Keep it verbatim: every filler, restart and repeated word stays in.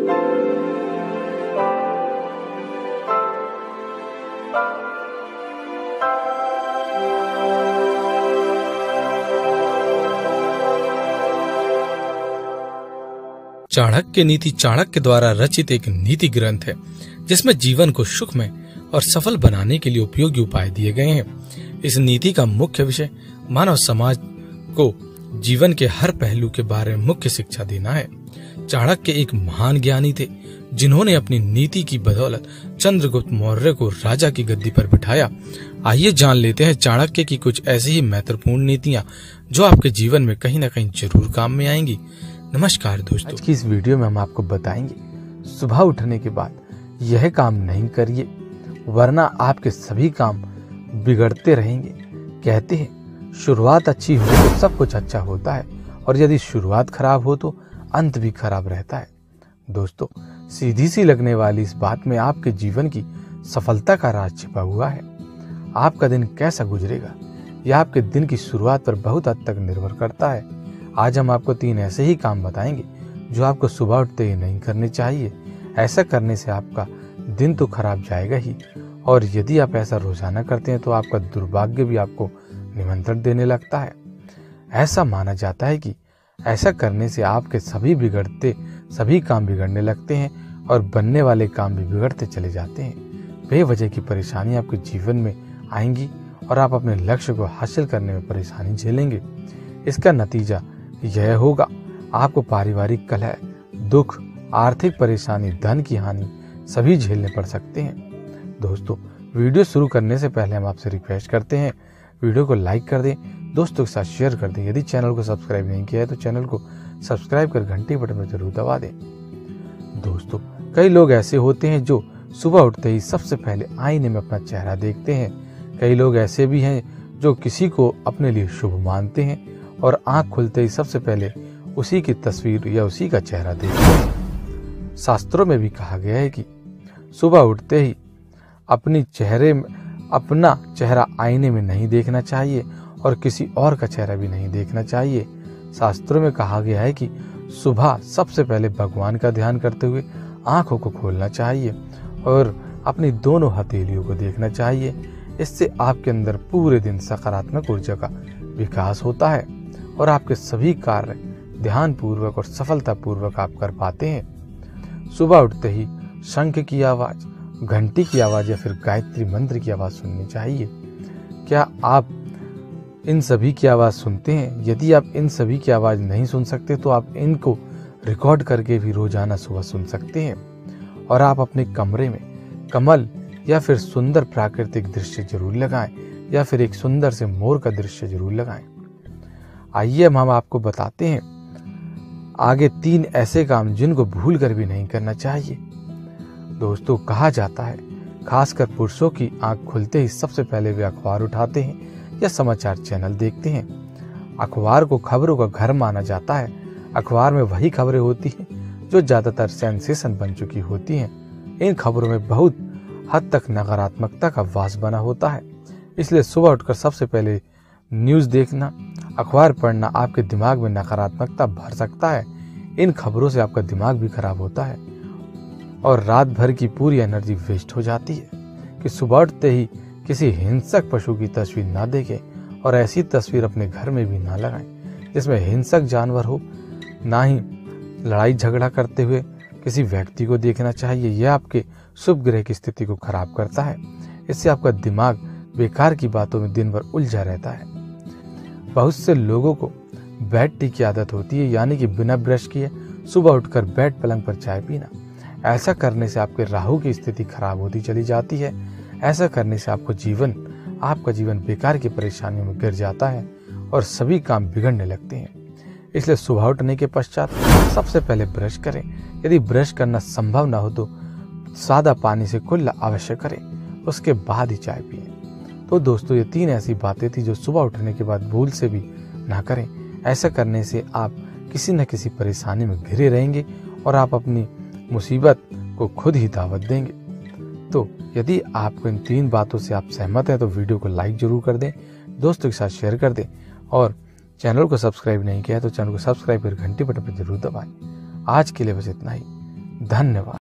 चाणक्य नीति चाणक्य द्वारा रचित एक नीति ग्रंथ है जिसमें जीवन को सुखमय और सफल बनाने के लिए उपयोगी उपाय दिए गए हैं। इस नीति का मुख्य विषय मानव समाज को जीवन के हर पहलू के बारे में मुख्य शिक्षा देना है। चाणक्य एक महान ज्ञानी थे जिन्होंने अपनी नीति की बदौलत चंद्रगुप्त मौर्य को राजा की गद्दी पर बिठाया। आइए जान लेते हैं चाणक्य की कुछ ऐसी ही महत्वपूर्ण नीतियां जो आपके जीवन में कहीं न कहीं जरूर काम में आएंगी। नमस्कार दोस्तों, आज की इस वीडियो में हम आपको बताएंगे सुबह उठने के बाद यह काम नहीं करिए वरना आपके सभी काम बिगड़ते रहेंगे। कहते हैं शुरुआत अच्छी हो तो सब कुछ अच्छा होता है और यदि शुरुआत खराब हो तो अंत भी खराब रहता है। दोस्तों, सीधी सी लगने वाली इस बात में आपके जीवन की सफलता का राज छिपा हुआ है। आपका दिन कैसा गुजरेगा यह आपके दिन की शुरुआत पर बहुत हद तक निर्भर करता है। आज हम आपको तीन ऐसे ही काम बताएंगे जो आपको सुबह उठते ही नहीं करने चाहिए। ऐसा करने से आपका दिन तो खराब जाएगा ही, और यदि आप ऐसा रोजाना करते हैं तो आपका दुर्भाग्य भी आपको निमंत्रण देने लगता है। ऐसा माना जाता है कि ऐसा करने से आपके सभी बिगड़ते सभी काम बिगड़ने लगते हैं और बनने वाले काम भी बिगड़ते चले जाते हैं। बेवजह की परेशानी आपके जीवन में आएंगी और आप अपने लक्ष्य को हासिल करने में परेशानी झेलेंगे। इसका नतीजा यह होगा आपको पारिवारिक कलह, दुख, आर्थिक परेशानी, धन की हानि सभी झेलने पड़ सकते हैं। दोस्तों, वीडियो शुरू करने से पहले हम आपसे रिक्वेस्ट करते हैं वीडियो को लाइक कर दें, दोस्तों के साथ शेयर कर दें। यदि चैनल को सब्सक्राइब नहीं किया है तो चैनल को सब्सक्राइब कर घंटी बटन में जरूर दबा दें। दोस्तों, कई लोग ऐसे होते हैं जो सुबह उठते ही सबसे पहले आईने में अपना चेहरा देखते हैं। कई लोग ऐसे भी हैं जो किसी को अपने लिए शुभ मानते हैं और आंख खुलते ही सबसे पहले उसी की तस्वीर या उसी का चेहरा देखते हैं। शास्त्रों में भी कहा गया है कि सुबह उठते ही अपनी चेहरे अपना चेहरा आईने में नहीं देखना चाहिए और किसी और का चेहरा भी नहीं देखना चाहिए। शास्त्रों में कहा गया है कि सुबह सबसे पहले भगवान का ध्यान करते हुए आंखों को खोलना चाहिए और अपनी दोनों हथेलियों को देखना चाहिए। इससे आपके अंदर पूरे दिन सकारात्मक ऊर्जा का विकास होता है और आपके सभी कार्य ध्यान पूर्वक और सफलता पूर्वक आप कर पाते हैं। सुबह उठते ही शंख की आवाज, घंटी की आवाज या फिर गायत्री मंत्र की आवाज सुननी चाहिए। क्या आप इन सभी की आवाज सुनते हैं? यदि आप इन सभी की आवाज नहीं सुन सकते तो आप इनको रिकॉर्ड करके भी रोजाना सुबह सुन सकते हैं। और आप अपने कमरे में कमल या फिर सुंदर प्राकृतिक दृश्य जरूर लगाएं या फिर एक सुंदर से मोर का दृश्य जरूर लगाएं। आइए हम आपको बताते हैं आगे तीन ऐसे काम जिनको भूल कर भी नहीं करना चाहिए। दोस्तों, कहा जाता है खासकर पुरुषों की आंख खुलते ही सबसे पहले वे अखबार उठाते हैं या समाचार चैनल देखते हैं। अखबार को खबरों का घर माना जाता है। अखबार में वही खबरें होती हैं जो ज्यादातर सेंसेशन बन चुकी होती हैं। इन खबरों में बहुत हद तक नकारात्मकता का वास बना होता है। इसलिए सुबह उठकर सबसे पहले न्यूज देखना, अखबार पढ़ना आपके दिमाग में नकारात्मकता भर सकता है। इन खबरों से आपका दिमाग भी खराब होता है और रात भर की पूरी एनर्जी वेस्ट हो जाती है। कि सुबह उठते ही किसी हिंसक पशु की तस्वीर ना देखें और ऐसी तस्वीर अपने घर में भी ना लगाएं जिसमें हिंसक जानवर हो। ना ही लड़ाई झगड़ा करते हुए किसी व्यक्ति को देखना चाहिए। यह आपके शुभ ग्रह की स्थिति को खराब करता है। इससे आपका दिमाग बेकार की बातों में दिन भर उलझा रहता है। बहुत से लोगों को बेड टी की आदत होती है, यानी कि बिना ब्रश किए सुबह उठकर बेड पलंग पर चाय पीना। ऐसा करने से आपके राहु की स्थिति खराब होती चली जाती है। ऐसा करने से आपको जीवन आपका जीवन बेकार की परेशानियों में गिर जाता है और सभी काम बिगड़ने लगते हैं। इसलिए सुबह उठने के पश्चात सबसे पहले ब्रश करें। यदि ब्रश करना संभव ना हो तो सादा पानी से कुल्ला अवश्य करें, उसके बाद ही चाय पिएं। तो दोस्तों, ये तीन ऐसी बातें थी जो सुबह उठने के बाद भूल से भी ना करें। ऐसा करने से आप किसी न किसी परेशानी में घिरे रहेंगे और आप अपनी मुसीबत को खुद ही दावत देंगे। तो यदि आपको इन तीन बातों से आप सहमत हैं तो वीडियो को लाइक जरूर कर दें, दोस्तों के साथ शेयर कर दें और चैनल को सब्सक्राइब नहीं किया है तो चैनल को सब्सक्राइब कर घंटी बटन पर जरूर दबाएं। आज के लिए बस इतना ही। धन्यवाद।